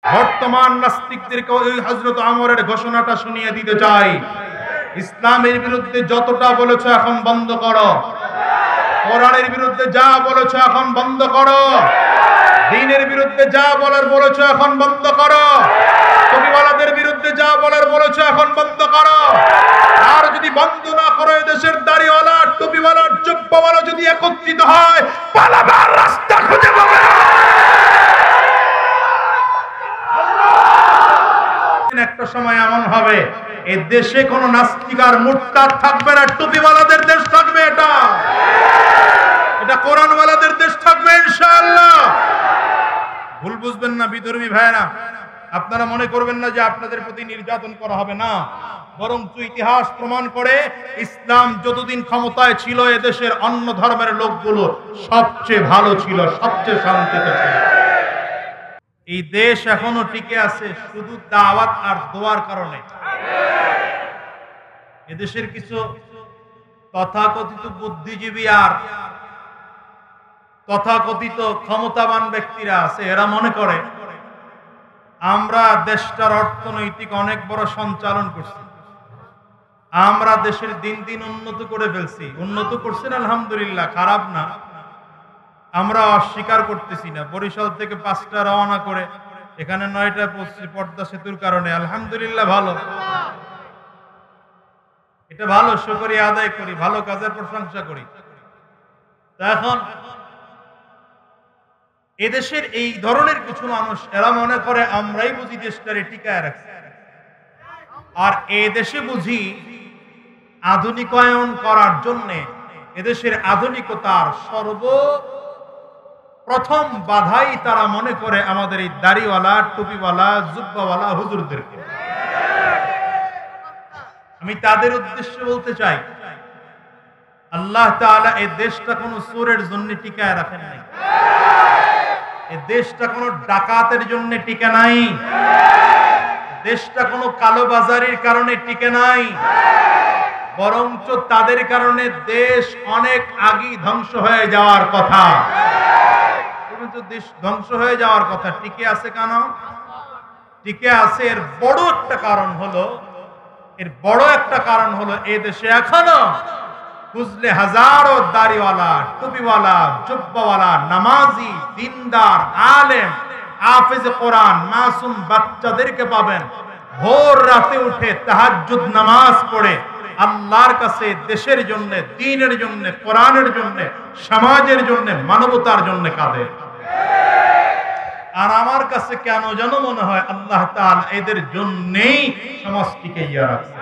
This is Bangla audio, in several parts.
বর্তমান নাস্তিকদেরকে ওই হযরত ওমরের ঘোষণাটা শুনিয়ে দিতে চাই, ইসলামের বিরুদ্ধে যতটা বলেছো এখন বন্ধ করো, কোরআনের বিরুদ্ধে যা বলেছো এখন বন্ধ করো, দ্বীনের বিরুদ্ধে যা বলার বলেছো এখন বন্ধ করো, টুপিওয়ালাদের বিরুদ্ধে যা বলার বলেছো এখন বন্ধ করো। আর যদি বন্ধ না করো, দেশের দাড়িওয়ালা, টুপিওয়ালা, জুব্বাওয়ালা যদি একত্রিত হয়, পালাবার রাস্তা খুঁজে পাবে না। একটা সময় এমন হবে এই দেশে কোন নাস্তিক আর মুরতাদ থাকবে না, টুপিওয়ালাদের দেশ থাকবে। এটা কোরআনওয়ালাদের দেশ থাকবে ইনশাআল্লাহ। ভুল বুঝবেন না বিধর্মী ভাইরা, আপনারা মনে করবেন না যে আপনাদের প্রতি নির্যাতন করা হবে না, বরং ইতিহাস প্রমাণ করে ইসলাম যতদিন ক্ষমতায় ছিল এদেশের অন্য ধর্মের লোকগুলো সবচেয়ে ভালো ছিল, সবচেয়ে শান্তিতে ছিল। এই দেশ এখনো টিকে আছে শুধু দাওয়াত আর দোয়ার কারণে। এদেশের কিছু তথাকথিত বুদ্ধিজীবী আর তথাকথিত ক্ষমতাবান ব্যক্তিরা আছে, এরা মনে করে আমরা দেশটার অর্থনৈতিক অনেক বড় সঞ্চালন করছি, আমরা দেশের দিন দিন উন্নত করে ফেলছি। উন্নত করছেন আলহামদুলিল্লাহ, খারাপ না, আমরা অস্বীকার করতেছি না। বরিশাল থেকে 5টা রওনা করে এখানে 9টা পৌঁছছি পদ্মা সেতুর কারণে, আলহামদুলিল্লাহ ভালো, এটা ভালো, শুকরিয়া আদায় করি, ভালো কাজের প্রশংসা করি। এখন এদেশের এই ধরনের কিছু মানুষ, এরা মনে করে আমরাই বুঝি দেশটারে টিকায় রাখছি, আর এদেশে বুঝি আধুনিকায়ন করার জন্য এদেশের আধুনিকতার সর্বপ্রথম বাধাই তারা মনে করে আমাদের এই দাড়িওয়ালা, টুপিওয়ালা, জুব্বাওয়ালা হুজুরদেরকে। আমি তাদের উদ্দেশ্যে বলতে চাই, আল্লাহ তাআলা এই দেশটা কোন চোরের জন্য টিকায় রাখেন নাই, এই দেশটা কোন ডাকাতের জন্য টিকে নাই, দেশটা কোন কালোবাজারির কারণে টিকে নাই, বরঞ্চ তাদের কারণে দেশ অনেক আগেই ধ্বংস হয়ে যাওয়ার কথা। দেশ ধ্বংস হয়ে যাওয়ার কথা, টিকে আছে কেন? টিকে আছে এর বড় একটা কারণ হলো এই দেশে এখনো বুঝলে হাজারো দাড়িওয়ালা, টুপিওয়ালা, জুব্বাওয়ালা, নামাজি, দিনদার, আলেম, হাফেজে কোরআন, মাসুম বাচ্চাদেরকে পাবেন ভোর রাতে উঠে তাহাজ্জুদ নামাজ পড়ে আল্লাহর কাছে দেশের জন্য, দ্বীনের জন্য, কোরআনের জন্য, সমাজের জন্য, মানবতার জন্য কাঁদে। আর আমার কাছে কেন যেন মনে হয় আল্লাহ তাআলা এদের জন্যই সমাজটিকে রাখছে।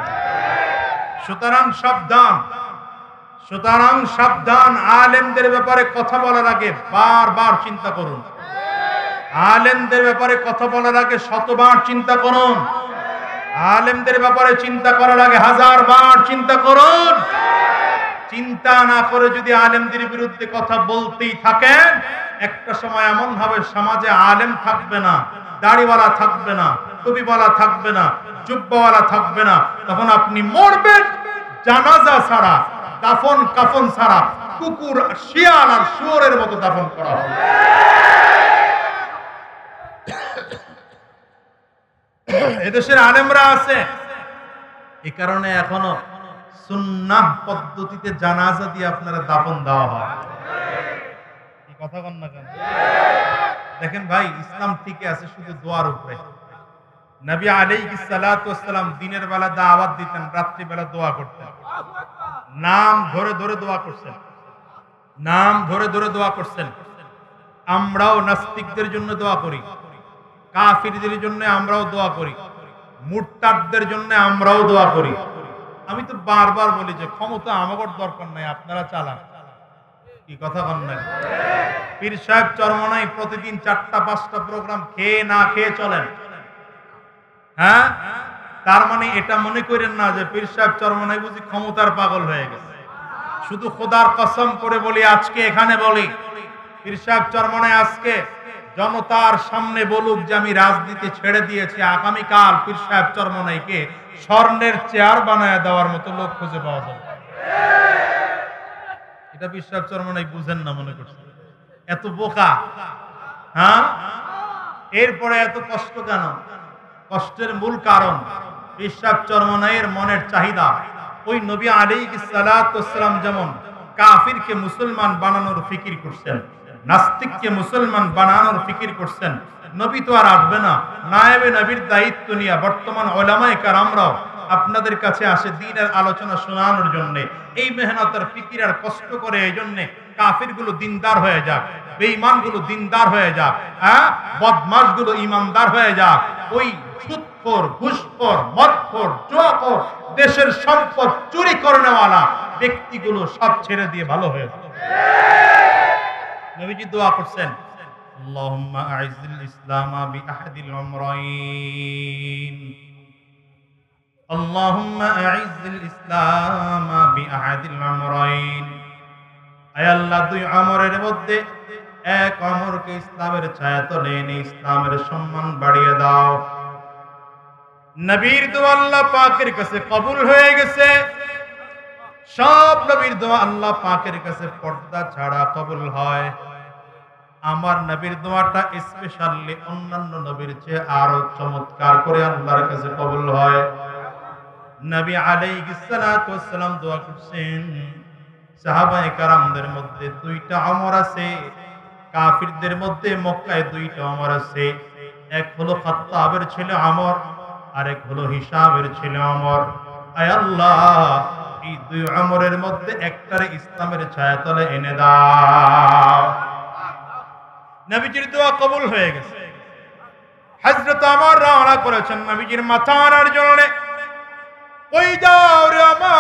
সুতরাং সাবধান, আলেমদের ব্যাপারে কথা বলার আগে বারবার চিন্তা করুন, আলেমদের ব্যাপারে কথা বলার আগে 100বার চিন্তা করুন, আলেমদের ব্যাপারে চিন্তা করার আগে 1000 বার চিন্তা করুন। চিন্তা না করে যদি আলেমদের বিরুদ্ধে কথা বলতেই থাকেন, একটা সময় এমন হবে সমাজে আলেম থাকবে না, দাড়িওয়ালা থাকবে না, টুপিওয়ালা থাকবে না, জুব্বাওয়ালা থাকবে না, তখন আপনি মরবেন জানাজা ছাড়া, দাফন কাফন ছাড়া, কুকুর, শিয়াল আর শুয়োরের মতো দাফন করা হবে। এদেশের আলেমরা আছে, এই কারণে এখনো সুন্নাহ পদ্ধতিতে জানাজা দিয়ে আপনারা দাফন দেওয়া হয়। এই কথা বল না কেন? দেখেন ভাই, ইসলাম টিকে আছে শুধু দোয়ার উপরে। নবী আলাইহিস সালাতু ওয়াস সালাম দিনের বেলা দাওয়াত দিতেন, রাত্রি বেলা দোয়া করতেন, নাম ধরে ধরে দোয়া করছেন, নাম ধরে ধরে দোয়া করছেন। আমরাও নাস্তিকদের জন্য দোয়া করি, কাফিরদের জন্য আমরাও দোয়া করি, মুরতাদদের জন্য আমরাও দোয়া করি। আমি তো বারবার বলি যে ক্ষমতা আমাদের দরকার নাই, আপনারা চালান। কি কথা বল না? পীর সাহেব চরমনাই প্রতিদিন 4টা-5টা প্রোগ্রাম খেয়ে না খেয়ে চলেন, হ্যাঁ? তার মানে এটা মনে করেন না যে পীর সাহেব চরমনাই বুঝি ক্ষমতার পাগল হয়ে গেছে। শুধু খোদার কসম করে বলি, আজকে এখানে বলি, পীর সাহেব চরমনাই আজকে জনতার সামনে বলুক যে আমি রাজনীতি ছেড়ে দিয়েছি, আগামীকাল পীর সাহেব চরমনাইকে স্বর্ণের চেয়ার বানায় দেওয়ার মতো লোক খুঁজে পাওয়া যাবে। এটা পীর সাহেব চরমনাই বুঝেন না মনে করছে, এত বোকা। হ্যাঁ, এরপরে এত কষ্ট কেন? কষ্টের মূল কারণ পেশাব চরমনাইয়ের মনের চাহিদা। ওই নবী আলাইহিস সালাতু ওয়াস সালাম যেমন কাফিরকে মুসলমান বানানোর ফিকির করছেন, নাস্তিককে মুসলমান বানানোর ফিকির করছেন, নবী তো আর আসবে না, নায়েবে নবীর দায়িত্ব নিয়ে বর্তমান উলামায়ে কেরামরাও আপনাদের কাছে আসে দ্বীনের আলোচনা শোনানোর জন্য। এই মেহনতের ফিকির আর কষ্ট করে এই জন্য কাফিরগুলো দিনদার হয়ে যাক, বেঈমানগুলো দিনদার হয়ে যাক, হ্যাঁ, বদমাশগুলো ঈমানদার হয়ে যাক, ওই সুদখোর, ঘুষখোর, মদখোর, জুয়াখোর, দেশের সম্পদ চুরি করে নেওয়ালা ব্যক্তিগুলো সব ছেড়ে দিয়ে ভালো হয়ে যাক। নবীজি দোয়া করছেন, আল্লাহুম্মা আইজ্জিল ইসলামা বিআহদিল উমরাইন, আল্লাহুম্মা আইজ্জিল ইসলামা বিআহদিল উমরাইন। আয় আল্লাহ, দুই আমরের মধ্যে এক আমরকে ইসলামের ছায়াতলে এনে ইসলামের সম্মান বাড়িয়ে দাও। নবীর দোয়া আল্লাহ পাকের কাছে কবুল হয়ে গেছে। সব নবীর দোয়া আল্লাহ পাকের কাছে পর্দা ছাড়া কবুল হয়। আমার নবীর দোয়াটা স্পেশালি অন্যান্য নবীর চেয়ে আরো চমৎকার করে আল্লাহর কাছে কবুল হয়। নবী আলাইহিস সালাতু ওয়াস সালাম দোয়া করছেন, সাহাবায়ে কেরামদের মধ্যে দুইটা আমর আছে, কাফিরদের মধ্যে মক্কায় দুইটা আমর আছে। এক হলো খাত্তাবের ছেলে আমর, আরেক হলো হিসাবের ছেলে আমর। আয় আল্লাহ, এই দুই আমরের মধ্যে একটারে ইসলামের ছায়াতলে এনে দাও। নবীজির দোয়া কবুল হয়ে গেছে। হযরত আমর রওনা করেছেন নবীজির মাথা আনার জন্য। ওই যাও রে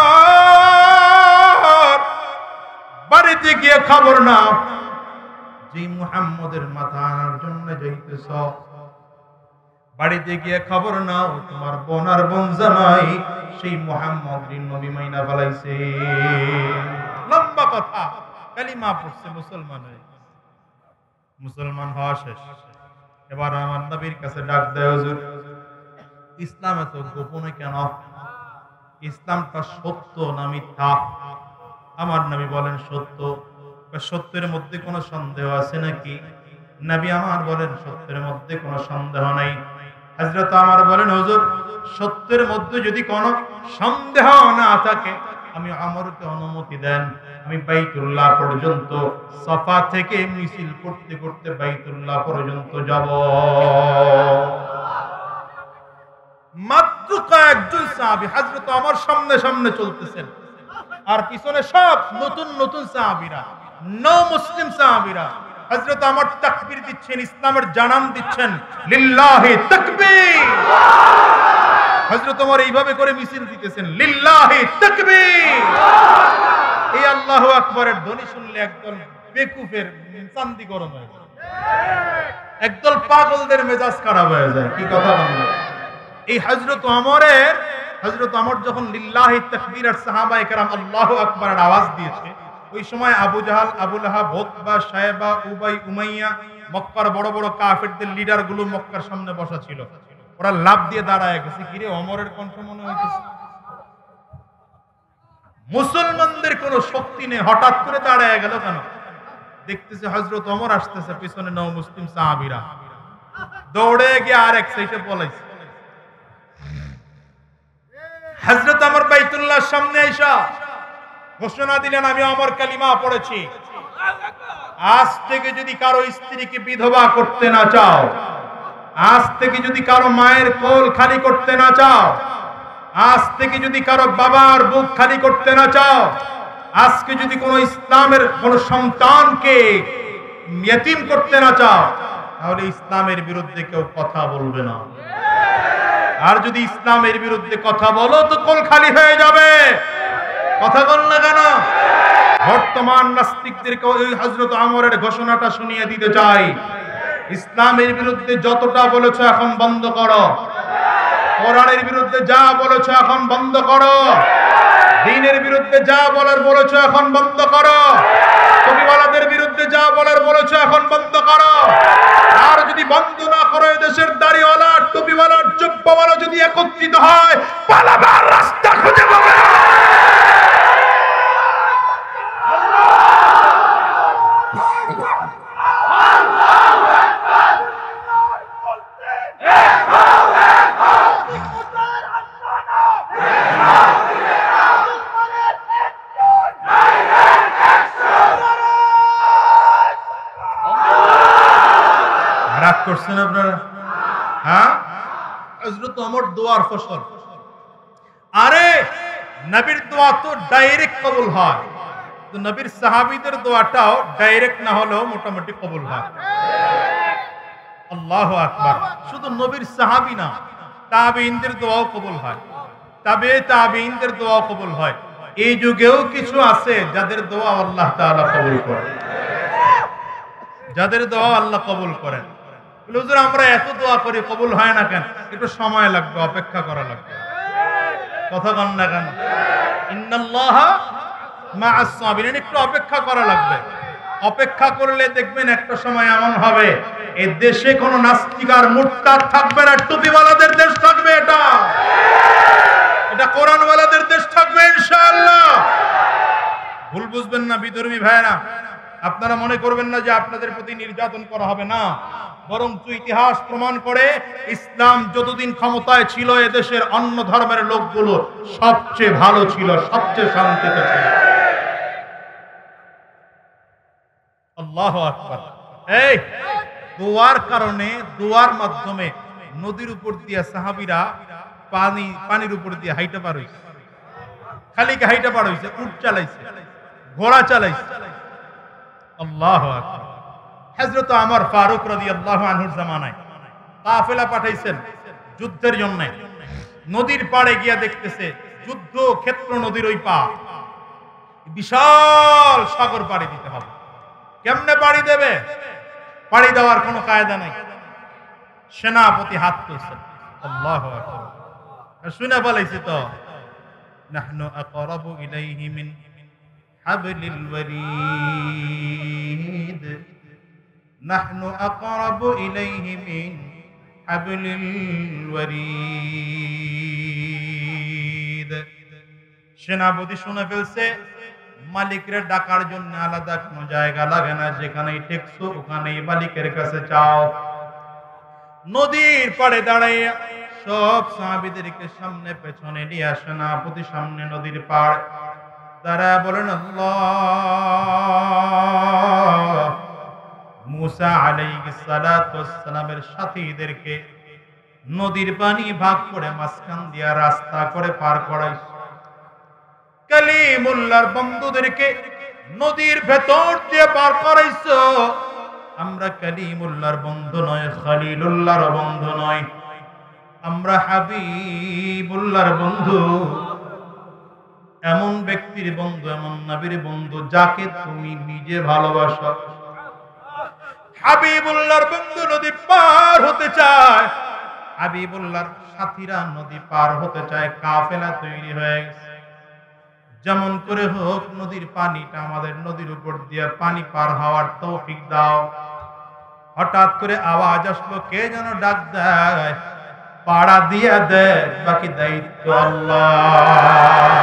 আমার, বাড়িতে গিয়ে খবর নাও, যে মুহাম্মদের মাথা আনার জন্য যাইতেছ, বাড়িতে গিয়ে খবর নাও তোমার বোন আর বোন জামাই সেই মুহাম্মদের নবী মাইনা ফেলাইছে। লম্বা কথা, কালিমা পড়ছে, মুসলমান হয়ে মুসলমান হওয়া শেষ। এবার আমার নবীর কাছে ডাক দেয়, হুজুর ইসলাম এত গোপনে কেন? ইসলামটা সত্য না মিথ্যা? আমার নবী বলেন সত্য। সত্যের মধ্যে কোনো সন্দেহ আছে নাকি? নবী আমার বলেন সত্যের মধ্যে কোনো সন্দেহ নাই। হযরত আমার বলেন, হুজুর সত্যের মধ্যে যদি কোনো সন্দেহ না থাকে, আমি আমরকে অনুমতি দেন, আমি বাইতুল্লাহ পর্যন্ত সাফা থেকে মিছিল করতে করতে বাইতুল্লাহ পর্যন্ত যাব। মাত্র কয়েকজন সাহাবী হযরত আমার সামনে সামনে চলতেছেন, আর পিছনে সব নতুন নতুন সাহাবীরা, নও মুসলিম সাহাবীরা। হযরত আমার তাকবীর দিচ্ছেন, ইসলামের জানান দিচ্ছেন, লিল্লাহি তাকবীর। হযরত ওমর এইভাবে করে মিছিল দিতেছেন, লিল্লাহি তাকবীর। এই আল্লাহু আকবারের ধ্বনি শুনলে একদল বেকুফের চান্দি গরম হয়ে যায়, একদল পাগলদের মেজাজ খারাপ হয়ে যায়। কি কথা বলেন? এই হযরত ওমর যখন লিল্লাহি তাকবীর আর সাহাবায়ে কেরাম আল্লাহু আকবারের আওয়াজ দিয়েছে, ওই সময় Abu Jahal, Abu Lahab, Utba, Shaiba, Ubai, Umayya, মক্কার বড় বড় কাফেরদের লিডার গুলো মক্কার সামনে বসা ছিল। ওরা লাফ দিয়ে দাঁড়ায় গেছে, কিরে ওমরের কণ্ঠ মনে হইতেছে। মুসলমানদের কোনো শক্তি নেই, হঠাৎ করে দাঁড়ায় গেল কেন? দেখতেছে হযরত ওমর আসতেছে, পিছনে নও মুসলিম সাহাবীরা দৌড়ে গিয়ে আর এক সাইডে পলাইছে। হযরত ওমর বাইতুল্লাহর সামনে আইসা ঘোষণা দিলেন, আমি ওমর কালিমা পড়েছি, আজ থেকে যদি কারো স্ত্রীকে বিধবা করতে না চাও, আজ থেকে যদি কারো মায়ের কোল খালি করতে না চাও, আজ থেকে যদি কারো বাবার বুক খালি করতে না চাও, আজকে যদি কোনো ইসলামের কোন সন্তানকে ইয়েতিম করতে না চাও, তাহলে ইসলামের বিরুদ্ধে কেউ কথা বলবে না। আর যদি ইসলামের বিরুদ্ধে কথা বলো তো কোল খালি হয়ে যাবে। কথা বল না কেন? বর্তমান নাস্তিকদেরকে ওই হযরত ওমরের ঘোষণাটা শুনিয়ে দিতে চাই, ইসলামের বিরুদ্ধে যতটা বলেছো এখন বন্ধ করো, কোরআনের বিরুদ্ধে যা বলেছো এখন বন্ধ করো, দ্বীনের বিরুদ্ধে যা বলার বলেছো এখন বন্ধ করো, টুপিওয়ালাদের বিরুদ্ধে যা বলার বলেছো এখন বন্ধ করো। আর যদি বন্ধ না করো, দেশের দাড়িওয়ালা, টুপিওয়ালা, জুব্বাওয়ালা যদি একত্রিত হয়, পালাবার রাস্তা খুঁজে পাবে। করছেন আপনারা? হ্যাঁ, হযরত ওমর দোয়ার ফসল। আরে নবীর দোয়া তো ডাইরেক্ট কবুল হয়, তো নবীর সাহাবীদের দোয়াটাও ডাইরেক্ট না হলেও মোটামুটি কবুল হয়। আল্লাহু আকবার। শুধু নবীর সাহাবী না, তাবেঈনদের দোয়াও কবুল হয়, তাবেঈনদের দোয়াও কবুল হয়। এই যুগেও কিছু আছে যাদের দোয়া আল্লাহ তাআলা কবুল করেন, যাদের দোয়া আল্লাহ কবুল করেন। বলে হুজুর আমরা এত দোয়া করি কবুল হয় না কেন? একটু সময় লাগবে, অপেক্ষা করা লাগবে। কথা কন না কেন? ইন্নাল্লাহা মা'আস সাবিরিন, একটু অপেক্ষা করা লাগবে। অপেক্ষা করলে দেখবেন একটা সময় এমন হবে এই দেশে কোনো নাস্তিক আর মুরতাদ থাকবে না, টুপিওয়ালাদের দেশ থাকবে। এটা কোরআনওয়ালাদের দেশ থাকবে ইনশাআল্লাহ। ভুল বুঝবেন না বিধর্মী ভাইরা, আপনারা মনে করবেন না যে আপনাদের প্রতি নির্যাতন করা হবে, না, বরং ইতিহাস প্রমাণ করে ইসলাম যতদিন ক্ষমতায় ছিল এদেশের অন্য ধর্মের লোকগুলো সবচেয়ে ভালো ছিল, সবচেয়ে শান্তিতে ছিল। আল্লাহু আকবার। এই দোয়ার কারণে, দোয়ার মাধ্যমে নদীর উপর দিয়ে সাহাবীরা পানির উপর দিয়ে হাইটা পার হইছে। খালি হাইটা পার হইছে, উট চালাইছে, ঘোড়া চালাইছে। আল্লাহু আকবার। হযরত ওমর ফারুক রাদিয়াল্লাহু আনহুর জামানায় কাফেলা পাঠাইছেন যুদ্ধের জন্য। নদীর পাড়ে গিয়া দেখতেছে যুদ্ধ ক্ষেত্র নদীর ওই পার, বিশাল সাগর পাড়ি দিতে হবে। কেমনে পাড়ি দেবে? পাড়ি দেওয়ার কোনো কায়দা নাই। সেনাপতি হাত তুলছেন। আল্লাহু আকবার। শুনে বলাইছে তো, নাহনু আকরাবু ইলাইহি মিন হাবলিল ওয়ারিদ, নাহনু আকরাবু ইলাইহি মিন হাবলিল ওয়ারিদ। সেনাপতি শুনে ফেলছে মালিকের ডাকার জন্য আলাদা কোনো জায়গা লাগে না, যেখানেই ঠেকছো ওখানেই মালিকের কাছে চাও। নদীর পাড়ে দাঁড়াইয়া সব সাহাবীদেরকে সামনে পেছনে নিয়ে সেনাপতি সামনে নদীর পাড় দাঁড়ায় বলেন, আল্লাহ, মুসা আলাইহিস সালাতু ওয়াস সালামের সাথীদেরকে নদীর পানি ভাগ করে মাঝখান দিয়া রাস্তা করে পার করাইছে। কালিমুল্লাহর বন্ধুদেরকে নদীর ভেতর দিয়ে পার করাইছো। আমরা কালিমুল্লাহর বন্ধু নয়, খলিলুল্লাহর বন্ধু নয়, আমরা হাবিবুল্লাহর বন্ধু। এমন ব্যক্তির বন্ধু, এমন নবীর বন্ধু যাকে তুমি নিজে ভালোবাসো। হাবিবুল্লাহর বন্ধু নদী পার হতে চায়, হাবিবুল্লাহর সাথীরা নদী পার হতে চায়। কাফেলা তৈরি হয়ে গেছে। যেমন করে হোক নদীর পানিটা আমাদের নদীর উপর দিয়ে পানি পার হওয়ার তৌফিক দাও। হঠাৎ করে আওয়াজ আসলো, কে যেন ডাক দেয়, পাড়া দিয়া দেয়, বাকি দায়িত্ব আল্লাহ।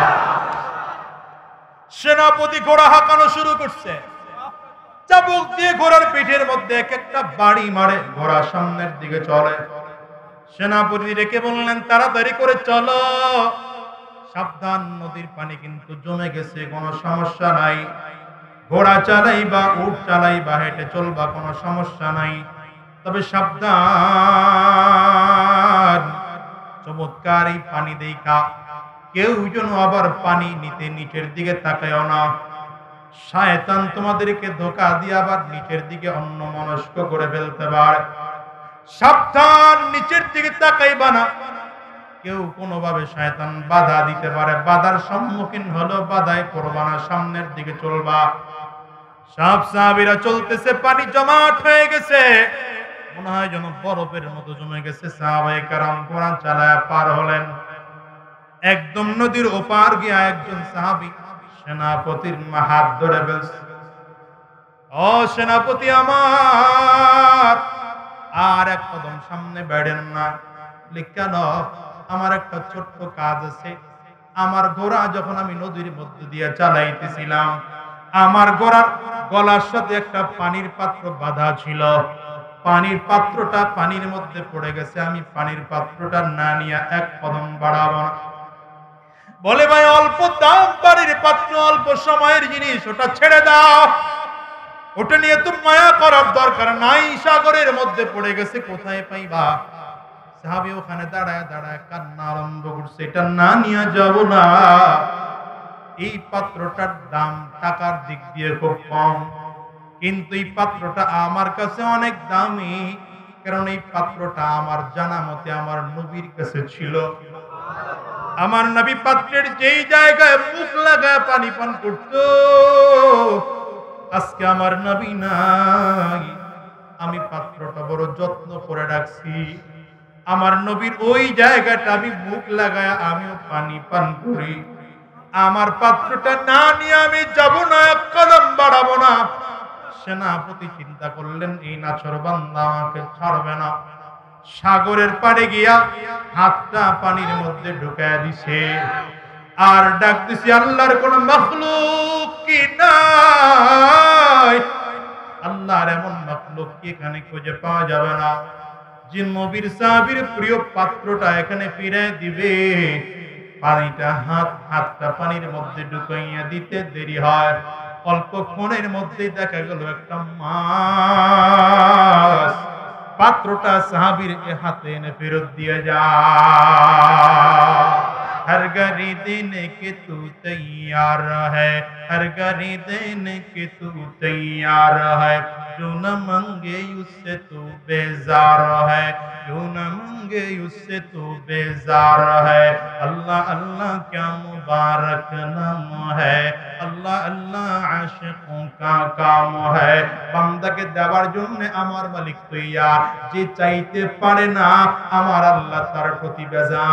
সেনাপতি ঘোড়া হাঁকানো শুরু করছে, চাবুক দিয়ে ঘোড়ার পিঠের মধ্যে এক একটা বাড়ি মারে, ঘোড়া সামনের দিকে চলে। সেনাপতি রেখে বললেন, তাড়াতাড়ি করে চলো, সাবধান, নদীর পানি কিন্তু জমে গেছে, কোনো সমস্যা নাই, ঘোড়া চালাইবা, উট চালাইবা, হেঁটে চলবা, কোনো সমস্যা নাই, তবে সাবধান, চমৎকার এই পানি দেখা কেউ যেন আবার পানি নিতে নিচের দিকে তাকায়ও না। শয়তান তোমাদেরকে ধোঁকা দিয়ে আবার নিচের দিকে অন্যমনস্ক করে ফেলতে পারে। সাবধান, নিচের দিকে তাকাইবা না, কেউ কোনোভাবে শয়তান বাধা দিতে পারে, বাধার সম্মুখীন হলো, বাধায় পড়বা না, সামনের দিকে চলবা। সব সাহাবীরা চলতেছে, পানি জমাট হয়ে গেছে, মনে হয় যেন বরফের মতো জমে গেছে। সাহাবায়ে কেরাম ঘোড়া চালায় পার হলেন। একদম নদীর ওপার গিয়া একজন সাহাবী সেনাপতির হাত ধরে ফেলছে। ও সেনাপতি আমার, আর এক কদম সামনে বেড়েন না। কেন? আমার একটা ছোট্ট কাজ আছে। আমার ঘোড়া যখন আমি নদীর মধ্যে দিয়ে চালাইতেছিলাম, আমার ঘোড়ার গলার সাথে একটা পানির পাত্র বাঁধা ছিল, পানির পাত্রটা পানির মধ্যে পড়ে গেছে, আমি পানির পাত্রটা না নিয়ে এক কদম বাড়াবো না। বলে, ভাই অল্প দাম পানির পাত্র, অল্প সময়ের জিনিস, ওটা ছেড়ে দাও। ওটা নিয়ে তো মায়া করার দরকার নাই, সাগরের মধ্যে পড়ে গেছে, কোথায় পাইবা? সাহাবী ওখানে দাঁড়ায় দাঁড়ায় কান্না আরম্ভ করছে, এটা না নিয়ে যাব না। এই পাত্রটার দাম টাকার দিক দিয়ে খুব কম, কিন্তু এই পাত্রটা আমার কাছে অনেক দামি, কারণ এই পাত্রটা আমার জানা মতে আমার নবীর কাছে ছিল। আমার নবী পাত্রের যেই জায়গায় মুখ লাগায় পানি পান করত, আজকে আমার নবী নাই, আমি পাত্রটা বড় যত্ন করে রাখছি। আমার নবীর ওই জায়গাটা আমি মুখ লাগায় আমিও পানি পান করি। আমার পাত্রটা না নিয়ে আমি যাব না, এক কদম বাড়াবো না। সেনাপতি চিন্তা করলেন এই নাছর বান্দা আমাকে ছাড়বে না। সাগরের পাড়ে গিয়া হাতটা পানির মধ্যে ঢুকায় দিছে, আর ডাক দিছে, আল্লাহর কোন মাখলুক কি নাই? আল্লাহর এমন মাখলুক কি এখানে খুঁজে পাওয়া যাবে না যে নবীর সাহাবীর প্রিয় পাত্রটা এখানে ফিরে দিবে? পানিটা হাতটা পানির মধ্যে ঢুকাইয়া দিতে দেরি হয়, অল্পক্ষণের মধ্যেই দেখা গেল একটা মাছ পাত্রটা সাহাবীর হাতে এনে ফেরত দিয়ে যায়। हर घड़ी देने के तू तैयार है, हर घड़ी देने के तू तैयार है, जो न मांगे उससे तू बेजार है, जो न मांगे उससे तू बेजार है। अल्लाह अल्लाह क्या मुबारक नाम है, अल्लाह अल्लाह आशिकों का काम है। বান্দাকে দেওয়ার জন্য আমার মালিক তৈয়ার, যে চাইতে পারে না আমার আল্লাহ তার প্রতি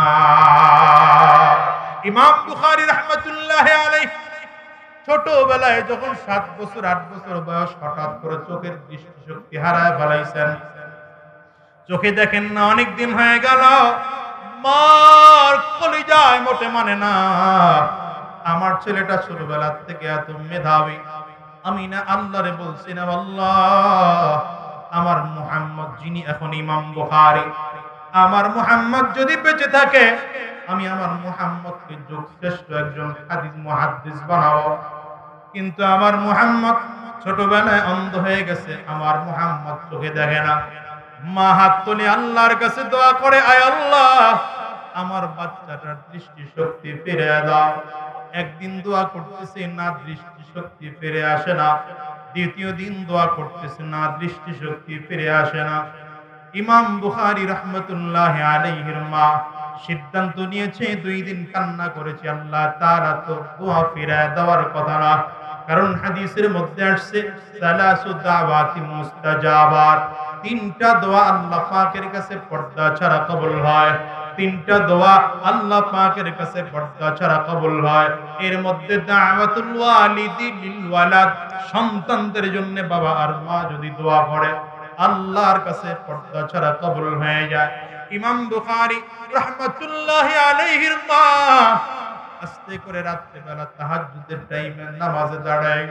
বেজার। ইমাম বুখারী রাহমাতুল্লাহি আলাইহি ছোটবেলায় যখন 7 বছর 8 বছর বয়স, হঠাৎ করে চোখের দৃষ্টিশক্তি হারায় ফেলাইছেন। চোখে দেখেন না, অনেক দিন হয়ে গেল। মার কলিজায় মোটে মানে না আমার ছেলেটা ছোটবেলা থেকে এত মেধাবী। আমি না আল্লাহরে বলছি না, আল্লাহ আমার মুহাম্মদ যিনি এখন ইমাম বুখারী, আমার মুহাম্মদ যদি বেঁচে থাকে আমি আমার মুহাম্মদকে যুগশ্রেষ্ঠ একজন হাদিস মুহাদ্দিস বানাবো। কিন্তু আমার মুহাম্মদ ছোটবেলায় অন্ধ হয়ে গেছে, আমার মুহাম্মদ চোখে দেখে না। মা হাত তুলে আল্লাহর কাছে দোয়া করে, আয় আল্লাহ আমার বাচ্চাটার দৃষ্টি শক্তি ফিরে দাও। একদিন দোয়া করতেছে না, দৃষ্টি শক্তি ফিরে আসে না। দ্বিতীয় দিন দোয়া করতেছে না, দৃষ্টি শক্তি ফিরে আসে না। ইমাম বুখারী রাহমাতুল্লাহি আলাইহির মা সিদ্ধান্ত নিয়েছে, 2 দিন কান্না করেছে, আল্লাহ তাআলা তো দোয়া ফিরে দেওয়ার কথা না। কারণ হাদিসের মধ্যে আসছে সালাসু দাওয়াতি মুস্তাজাবাত, 3টা দোয়া আল্লাহ পাকের কাছে পর্দা ছাড়া কবুল হয়। 3টা দোয়া আল্লাহ পাকের কাছে পর্দা ছাড়া কবুল হয়। এর মধ্যে দাওয়াতুল ওয়ালিদি লিল ওয়ালাদ, সন্তানদের জন্য বাবা আর মা যদি দোয়া করে আল্লাহর কাছে পর্দা ছাড়া কবুল হয়ে যায়। ইমাম বুখারী রাহমাতুল্লাহি আলাইহির মা আস্তে করে রাত্রে বেলা তাহাজ্জুদের টাইমে নামাজে দাঁড়ায়।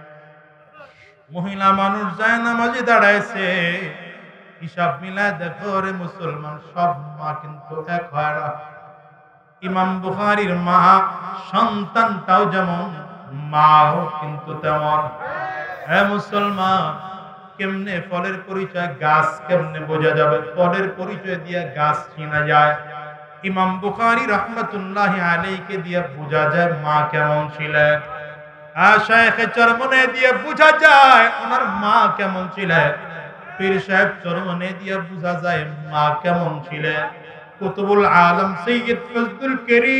মহিলা মানুষ যায় নামাজে দাঁড়াইছে, হিসাব মিলায় দেখো রে মুসলমান, সব মা কিন্তু এক হয় না। ইমাম বুখারীর মা সন্তানটাও যেমন, মাও কিন্তু তেমন। হে মুসলমান, কেমনে ফলের পরিচয়, গাছ কেমনে বোঝা যাবে? ফলের পরিচয় দিয়ে গাছ চিনা যায়। ইমাম বুখারী রাহমাতুল্লাহি আলাইহিকে দিয়ে বোঝা যায় মা কেমন ছিলেন। শায়েখে চরমনে দিয়ে বোঝা যায় ওনার মা কেমন ছিলেন। পীর সাহেব চরমনে দিয়ে বোঝা যায় মা কেমন ছিলেন। কুতুবুল আলম সৈয়দ ফজলুল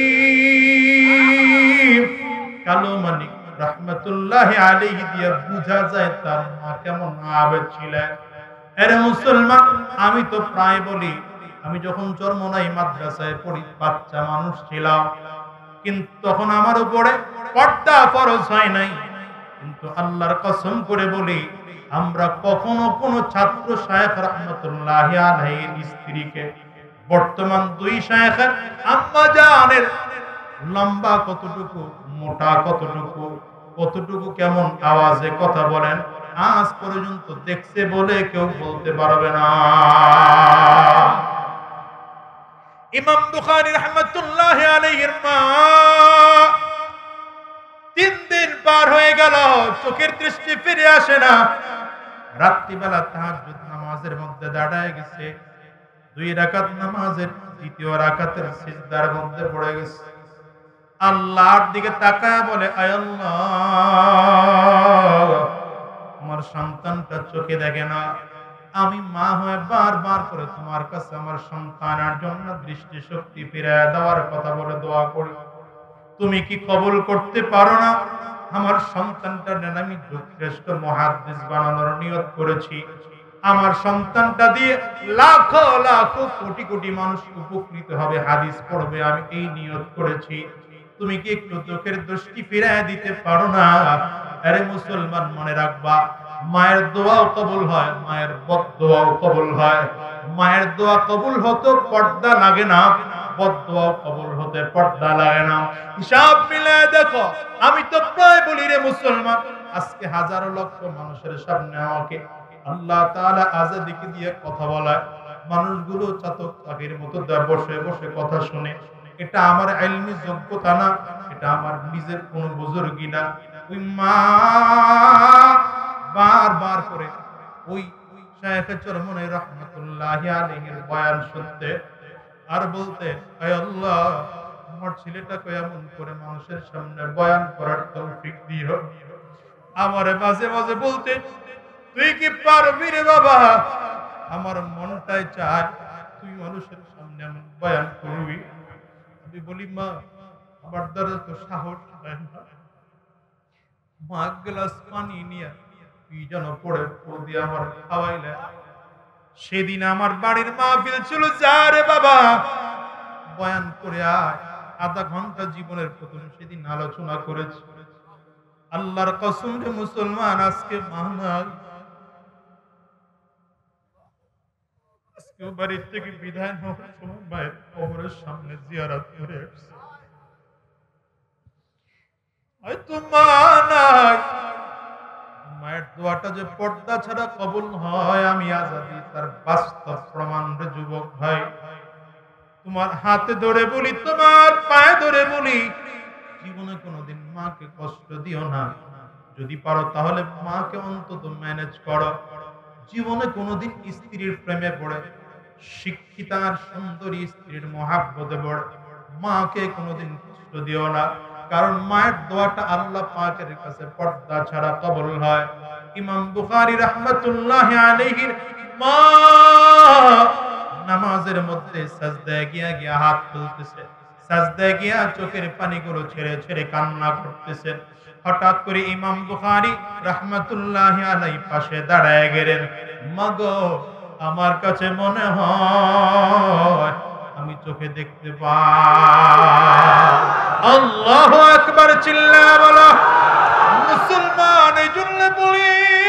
করিম কালো মানিক রাহমাতুল্লাহি আলাইহি দিয়ে বোঝা যায় তার মা কেমন আবেদ ছিলেন। আরে মুসলমান, আমি তো প্রায় বলি, আমি যখন চরমনাই মাদ্রাসায় পড়ি বাচ্চা মানুষ ছিলাম, কিন্তু তখন আমার উপরে পর্দা ফরজ হয় নাই। কিন্তু আল্লাহর কসম করে বলি, আমরা কখনো কোনো ছাত্র শায়েখ রাহমাতুল্লাহি আলাইহির স্ত্রীকে, বর্তমান 2 শায়েখের আম্মা জানের লম্বা কতটুকু, মোটা কতটুকু, কতটুকু কেমন আওয়াজে কথা বলেন, আজ পর্যন্ত দেখছে বলে কেউ বলতে পারবে না। ইমাম বুখারী রাহমাতুল্লাহি আলাইহির মা 3 দিন পার হয়ে গেল, চোখের দৃষ্টি ফিরে আসে না। রাত্রিবেলা তাহাজ্জুদ নামাজের মধ্যে দাঁড়ায় গেছে, 2 রাকাত নামাজের দ্বিতীয় রাকাতের সিজদার মধ্যে পড়ে গেছে। আল্লাহর দিকে তাকায় বলে, আয় আল্লাহ, আমার সন্তানটা চোখে দেখে না, আমি মা হয়ে বারবার করে তোমার কাছে আমার সন্তানের জন্য দৃষ্টি শক্তি ফিরিয়ে দেওয়ার কথা বলে দোয়া করি, তুমি কি কবুল করতে পারো না? আমার সন্তানটা নেন আমি যুগশ্রেষ্ঠ মুহাদ্দিস বানানোর নিয়ত করেছি, আমার সন্তানটা দিয়ে লাখো লাখো কোটি কোটি মানুষ উপকৃত হবে, হাদিস পড়বে, আমি এই নিয়ত করেছি, তুমি কি একটু চোখের দৃষ্টি ফিরিয়ে দিতে পারো না? আরে মুসলমান, মনে রাখবা, মায়ের দোয়াও কবুল হয়, মায়ের বদদোয়াও কবুল হয়। মায়ের দোয়া কবুল হতো পর্দা লাগে না, বদদোয়াও কবুল হতে পর্দা লাগে না। হিসাব মিলায় দেখো, আমি তো প্রায় বলি রে মুসলমান, আজকে হাজারো লক্ষ মানুষের সামনে আমাকে আল্লাহ তাআলা আজাদিকে দিয়ে কথা বলায়, মানুষগুলো চাতক পাখির মতো বসে বসে কথা শুনে। এটা আমার ইলমি যোগ্যতা না, এটা আমার নিজের কোনো বুজুর্গি না। ওই মা বারবার করে ওই শায়েখ চরমনে রহমাতুল্লাহি আলাইহির বয়ান শুনতে আর বলতে, আয় আল্লাহ, আমার ছেলেটাকে এমন করে মানুষের সামনে বয়ান করার তৌফিক দিও। আমারে মাঝে মাঝে বলতে, তুই কি পারবি রে বাবা? আমার মনটাই চায় তুই মানুষের সামনে এমন বয়ান করবি। আমি বলি, মা, আমার দ্বারা তো সাহস হয় না। মা গ্লাস পানি নিয়ে তুই যেন পড়ে দিয়ে আমার খাওয়াইলে। সেদিন আমার বাড়ির মাহফিল ছিল, যা রে বাবা, বয়ান করে আয়, আধা ঘন্টা জীবনের প্রথম সেদিন আলোচনা করেছি। আল্লাহর কসম রে মুসলমান, আজকে মা নাই, আজকে বাড়ির থেকে বিদায় নেওয়ার সময় মায়ের কবরের সামনে জিয়ারত করে আসছে। হয়তো মা নাই, মায়ের দোয়াটা যে পর্দা ছাড়া কবুল হয়, আমি আজাদি তার বাস্তব প্রমাণ রে যুবক ভাই। তোমার হাতে ধরে বলি, তোমার পায়ে ধরে বলি, জীবনে কোনোদিন মাকে কষ্ট দিও না। যদি পারো তাহলে মাকে অন্তত ম্যানেজ করো। জীবনে কোনোদিন স্ত্রীর প্রেমে পড়ে, শিক্ষিতা আর সুন্দরী স্ত্রীর মহাব্বতে পড়ে, মাকে কোনোদিন কষ্ট দিও না। কারণ মায়ের দোয়াটা আল্লাহ পাকের কাছে পর্দা ছাড়া কবুল হয়। ইমাম বুখারী রাহমাতুল্লাহি আলাইহির মা নামাজের মধ্যে সাজদায় গিয়া হাত তুলতেছে, সাজদায় গিয়া চোখের পানিগুলো ছেড়ে ছেড়ে কান্না করতেছেন। হঠাৎ করে ইমাম বুখারী রাহমাতুল্লাহি আলাইহি পাশে দাঁড়ায় গেলেন, মাগো, আমার কাছে মনে হয় আমি চোখে দেখতে পাই। আল্লাহু আকবার, চিল্লায়া বলো মুসলমান। এই জন্য বলি,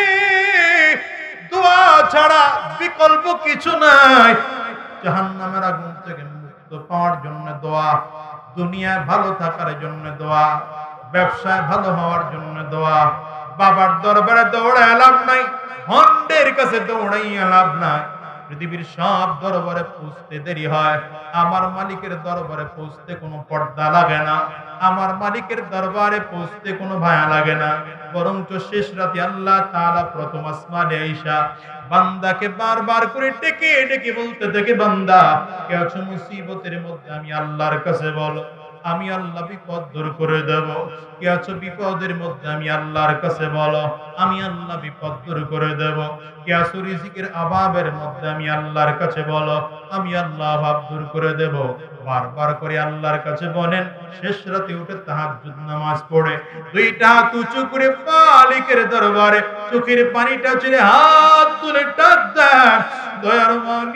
দোয়া ছাড়া বিকল্প কিছু নাই। জাহান্নামের আগুন থেকে মুক্ত পাওয়ার জন্য দোয়া, দুনিয়ায় ভালো থাকার জন্য দোয়া, ব্যবসায় ভালো হওয়ার জন্য দোয়া। বাবার দরবারে দৌড়ায় লাভ নাই, হন্ডের কাছে দৌড়াইয়া লাভ নাই। পৃথিবীর সব দরবারে পৌঁছতে দেরি হয়, আমার মালিকের দরবারে পৌঁছতে কোনো পর্দা লাগে না, আমার মালিকের দরবারে পৌঁছতে কোনো ভায়া লাগে না। বরঞ্চ শেষ রাতে আল্লাহ তাআলা প্রথম আসমানে আইসা বান্দাকে বারবার করে ডেকে ডেকে বলতে থাকে, বান্দা, কে আছো মুসিবতের মধ্যে, আমি আল্লাহর কাছে বলো, আমি আল্লাহ বিপদ দূর করে দেব। কে আছো বিপদের মধ্যে, আমি আল্লাহর কাছে বলো, আমি আল্লাহ বিপদ দূর করে দেব। কে আছো রিজিকের অভাবের মধ্যে, আমি আল্লাহর কাছে বলো, আমি আল্লাহ অভাব দূর করে দেব। বারবার করে আল্লাহর কাছে বলেন। শেষ রাতে উঠে তাহাজ্জুদ নামাজ পড়ে দুইটা হাত উঁচু করে মালিকের দরবারে চোখের পানিটা ছেড়ে হাত তুলে ডাক দেন, দয়ার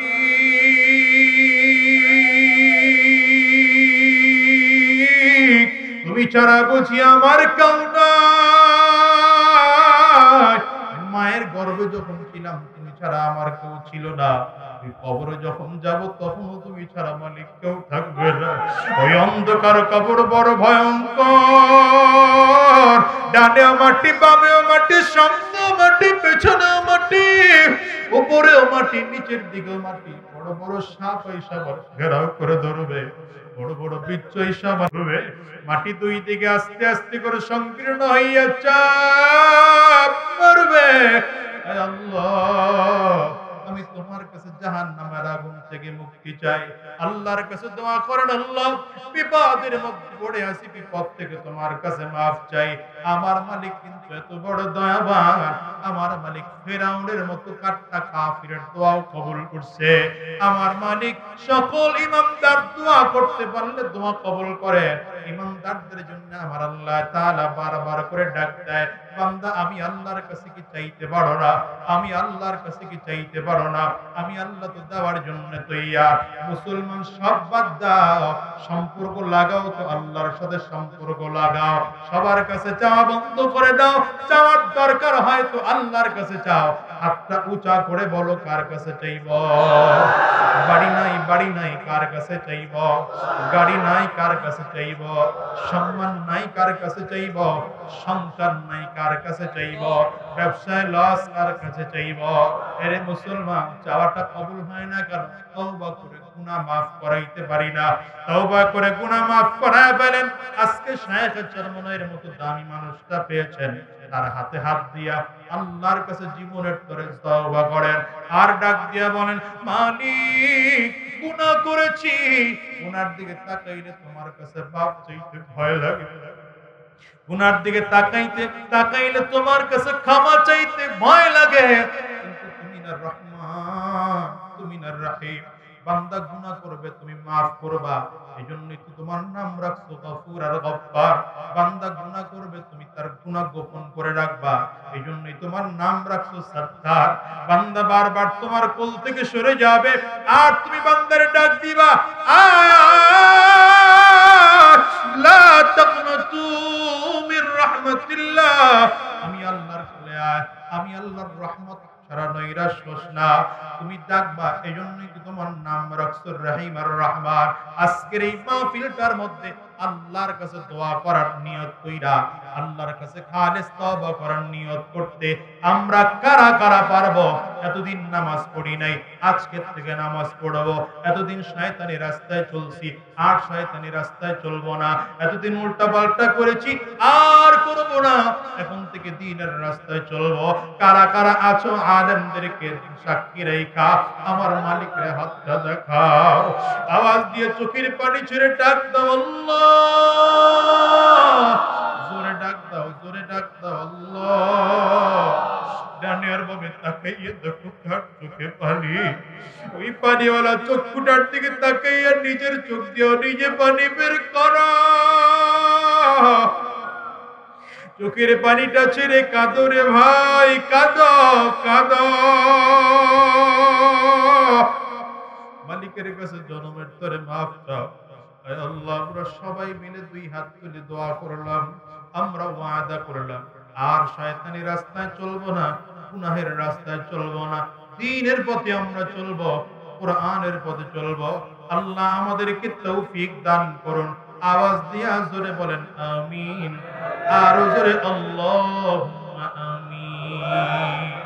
মালিক, তুমি ছাড়া বুঝি আমার কেউ নাই। মায়ের গর্ভে যখন ছিলাম তুমি ছাড়া আমার কেউ ছিল না, কবরে যখন যাব তখনও তুমি ছাড়া মালিক কেউ থাকবে না। ওই অন্ধকার কবর বড় ভয়ঙ্কর, ডানেও মাটি, বামেও মাটি, সামনেও মাটি, পেছনেও মাটি, উপরেও মাটি, নিচের দিকেও মাটি। বড় বড় সাপ এসে ঘেরাও করে ধরবে, বড় বড় বিচ্ছু সমাবে মাটি দুই দিকে আস্তে আস্তে করে সংকীর্ণ হইয়া চাপ মারবে। আল্লাহ, আমি তোমার কাছে জাহান্নামের আগুন থেকে মুক্তি চাই। আল্লাহর কাছে দোয়া করেন, আল্লাহ বিপদের মধ্যে পড়ে আছি, বিপদ থেকে তোমার কাছে মাফ চাই। আমার মালিক কিন্তু এত বড় দয়াবান, আমার মালিক ফিরাউনের মতো কাট্টা কাফিরের দোয়াও কবুল করছে। আমার মালিক সকল ইমানদার দোয়া করতে পারলে দোয়া কবুল করে। ইমানদারদের জন্য আমার আল্লাহ তাআলা বারবার করে ডাক দেয়, বান্দা আমি আল্লাহর কাছে কি চাইতে পারো না? আমি আল্লাহর কাছে কি চাইতে পারো না? আমি আল্লাহ তো দেওয়ার জন্য তৈয়ার। মুসলমান সব বাদ দাও, সম্পর্ক লাগাও তো আল্লাহর সাথে সম্পর্ক লাগাও। সবার কাছে চাওয়া বন্ধ করে দাও। চাওয়ার দরকার হয় তো আল্লাহর কাছে চাও। হাতটা উঁচা করে বলো, কার কাছে চাইব? বাড়ি নাই কার কাছে চাইব? গাড়ি নাই কার কাছে চাইব? সম্মান নাই কার কাছে চাইব? সন্তান নাই কার কাছে চাইব? ব্যবসায় লস কার কাছে চাইব? এরে মুসলমান, চাওয়াটা কবুল হয় না কারণ তওবা করে গুনাহ মাফ করাইতে পারি না। তওবা করে গুনাহ মাফ করায় বলেন। আজকে শায়েখ চরমনের মতো দামি মানুষটা পেয়েছেন, তার হাতে হাত দিয়া আল্লাহর কাছে জীবনের তরে তওবা করেন, আর ডাক দিয়া বলেন, মালিক গুনাহ করেছি। গুনার দিকে তাকাইলে তোমার কাছে বাপ চাইতে ভয় লাগে। গুনার দিকে তাকাইলে তোমার কাছে ক্ষমা চাইতে ভয় লাগে। কিন্তু তুমি না রহমান, তুমি না রহিম। বান্দা গুনাহ করবে, তুমি মাফ করবা। এজন্যই তো তোমার নাম রাখছো গফুর আর গফফার। বান্দা গুনাহ করবে, তুমি তার গুনাহ গোপন করে রাখবা। এজন্যই তোমার নাম রাখছো সত্তার। বান্দা বারবার তোমার কোল থেকে সরে যাবে, আর তুমি বান্দারে ডাক দিবা, লা তাকনাতু মির রাহমাতিল্লাহ। আমি আল্লাহর কোলে আয়, আমি আল্লাহর রহমত ছাড়া নৈরাশ হোস না। তুমি ডাকবা, এজন্যই কি তোমার নাম রাখছো রহিম আর রহমান। আজকের এই মাহফিলটার মধ্যে আল্লাহর কাছে দোয়া করার নিয়ত কইরা, আল্লাহর কাছে খালেস তওবা করার নিয়ত করতে আমরা কারা কারা পারবো? এতদিন নামাজ পড়ি নাই, আজকে থেকে নামাজ পড়বো। এতদিন শয়তানি রাস্তায় চলছি, আর শয়তানি রাস্তায় চলবো না। এতদিন উল্টাপাল্টা করেছি, আর করবো না। এখন থেকে দ্বীনের রাস্তায় চলবো। কারা কারা আছো আলেমদেরকে সাক্ষী রেখা আমার মালিকের হাতটা দেখাও। আওয়াজ দিয়ে চোখের পানি ছেড়ে ডাক দাও, আল্লাহ। জোরে ডাক দাও, জোরে ডাক দাও, আল্লাহ। ডানিয়ার ভাবে তাকাইয়ে দেখো কার চোখে পানি। ওই পানিওয়ালা চক্ষুটার দিকে তাকাইয়া নিজের চোখ দিয়ে নিজে পানি বের করো। চোখের পানিটা ছেড়ে কাঁদো রে ভাই, কাঁদো কাঁদো। মালিকের কাছে জনমের তরে মাফ চাও। আল্লাহ, আমরা সবাই মিলে দুই হাত তুলে দোয়া করলাম, আমরা ওয়াদা করলাম আর শয়তানি রাস্তায় চলবো না, গুনাহের রাস্তায় চলবো না। দ্বীনের পথে আমরা চলবো, কোরআনের পথে চলবো। আল্লাহ আমাদেরকে তৌফিক দান করুন। আওয়াজ দিয়া জোরে বলেন আমিন, আর জোরে আল্লাহুম্মা আমিন।